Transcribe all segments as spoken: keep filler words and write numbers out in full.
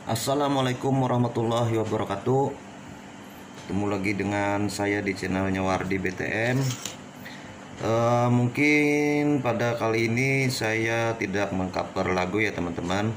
Assalamualaikum warahmatullahi wabarakatuh. Ketemu lagi dengan saya di channelnya Wardi B T M. Uh, mungkin pada kali ini saya tidak mengcover lagu ya teman-teman.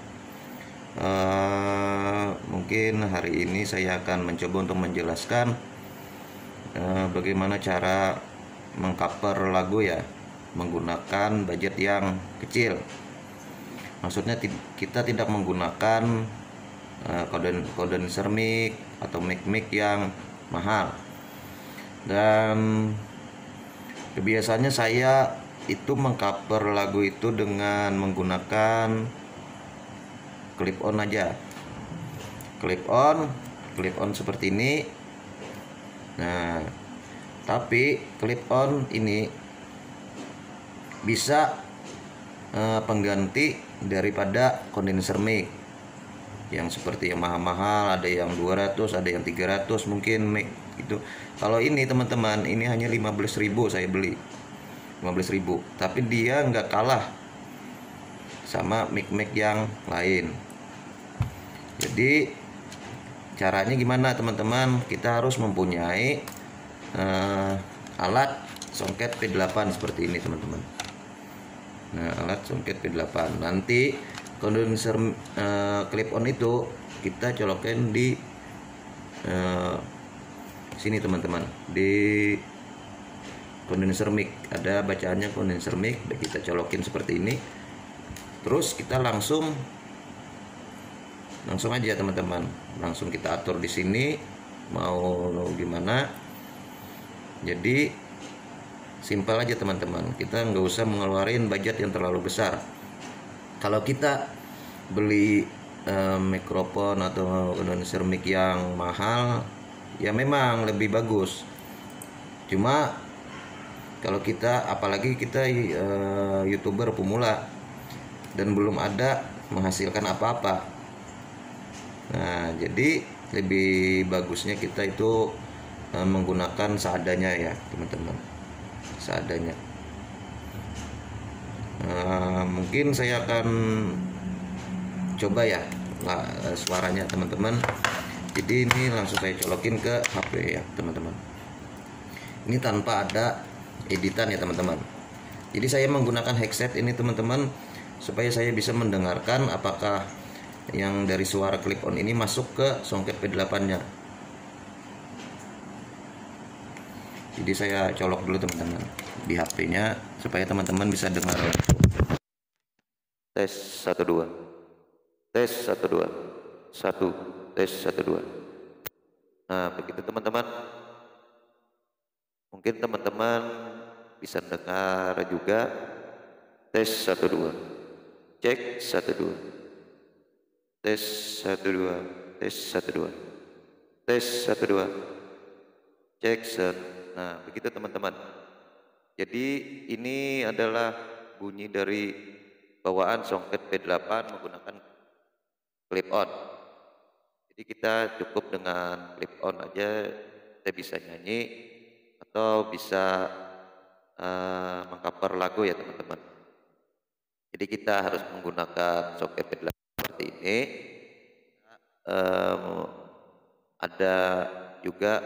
Uh, mungkin hari ini saya akan mencoba untuk menjelaskan uh, bagaimana cara mengcover lagu ya menggunakan budget yang kecil. Maksudnya kita tidak menggunakan uh, kondenser mic atau mic-mic yang mahal. Dan kebiasaannya saya itu mengcover lagu itu dengan menggunakan clip on aja. Clip on, clip on seperti ini. Nah, tapi clip on ini bisa uh, pengganti daripada kondenser mic yang seperti yang mahal-mahal, ada yang dua ratus, ada yang tiga ratus mungkin mic itu. Kalau ini teman-teman, ini hanya lima belas ribu saya beli, lima belas ribu, tapi dia nggak kalah sama mic-mic yang lain. Jadi caranya gimana teman-teman? Kita harus mempunyai uh, alat songket P delapan seperti ini teman-teman. Nah, alat songket P delapan. Nanti kondenser uh, clip on itu kita colokin di uh, sini teman-teman, di kondenser mic. Ada bacaannya kondenser mic, kita colokin seperti ini. Terus kita langsung langsung aja teman-teman, langsung kita atur di sini mau gimana. Jadi simpel aja teman-teman, kita nggak usah mengeluarin budget yang terlalu besar. Kalau kita beli eh, mikrofon atau kondenser mic yang mahal, ya memang lebih bagus. Cuma kalau kita, apalagi kita eh, youtuber pemula dan belum ada menghasilkan apa-apa, nah jadi lebih bagusnya kita itu eh, menggunakan seadanya ya teman-teman, seadanya. Nah, mungkin saya akan coba ya lah, suaranya teman-teman. Jadi ini langsung saya colokin ke H P ya teman-teman. Ini tanpa ada editan ya teman-teman. Jadi saya menggunakan headset ini teman-teman, supaya saya bisa mendengarkan apakah yang dari suara clip on ini masuk ke songket P delapan nya. Jadi saya colok dulu teman-teman di H P-nya supaya teman-teman bisa dengar. Tes satu dua. Tes satu dua. satu tes satu dua. Nah, begitu teman-teman. Mungkin teman-teman bisa dengar juga. Tes satu dua. Cek satu dua. Tes satu dua. Tes satu dua. Tes satu dua. Cek set. Nah, begitu teman-teman. Jadi ini adalah bunyi dari bawaan songket P delapan menggunakan clip on. Jadi kita cukup dengan clip on aja, kita bisa nyanyi atau bisa uh, mengcover lagu ya teman-teman. Jadi kita harus menggunakan songket P delapan seperti ini. Um, ada juga.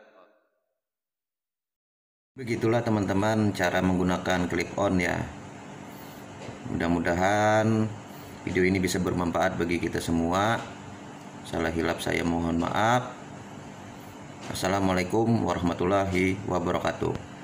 Begitulah teman-teman cara menggunakan clip on ya. Mudah-mudahan video ini bisa bermanfaat bagi kita semua. Salah hilap saya mohon maaf. Assalamualaikum warahmatullahi wabarakatuh.